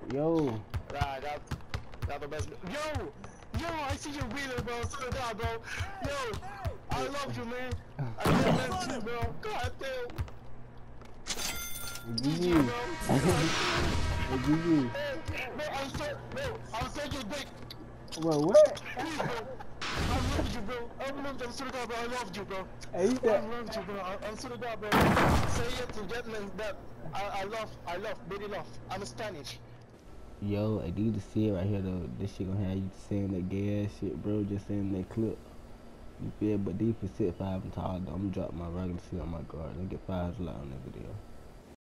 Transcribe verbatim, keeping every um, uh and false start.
Yo. Right, that, that's the best. Yo! Yo, I see your wheeler, bro. Slow down, bro. Yo, I love you, man. I love you too, bro. God damn. G G, bro. What you do? Bro, I'm so, bro, I'm such a dick. Bro, what? Please, bro. I love you, bro. I love you. I'm so glad, bro. I love you, bro. Hey, you I said, love you, bro. I, I'm so glad, bro. Say it to gentlemen that I, I love, I love, really love. I'm Spanish. yo, I do the see it right here though. This shit gonna have you saying that gay ass shit, bro. Just saying that clip. You feel? But these for sit five and tall, though. I'm gonna drop my regular shit on my guard and get five likes on that video.